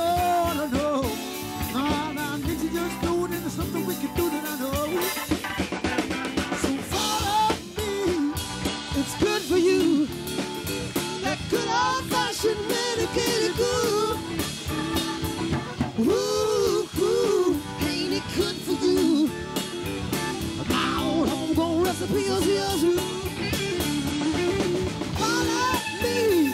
no, no. Nah, nah, did you just do it? And there's something we can do that I know. So follow me, it's good for you. That good old-fashioned medicated goo. Ooh, ooh, ain't it good for you? My old homegrown recipe is yours. Follow me.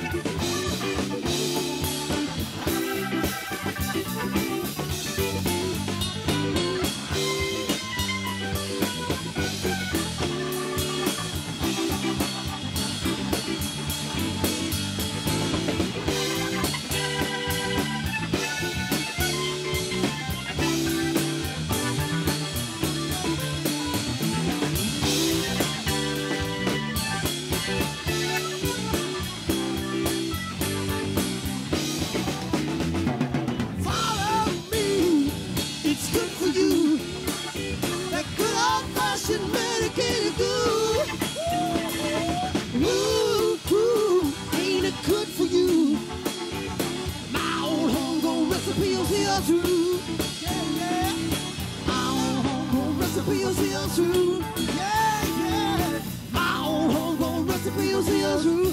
Medicated goo. Ooh, ooh, ain't it good for you? My old homegrown recipe is here too. Yeah, yeah. My old homegrown recipe is here too. Yeah, yeah. My old homegrown recipe is here too.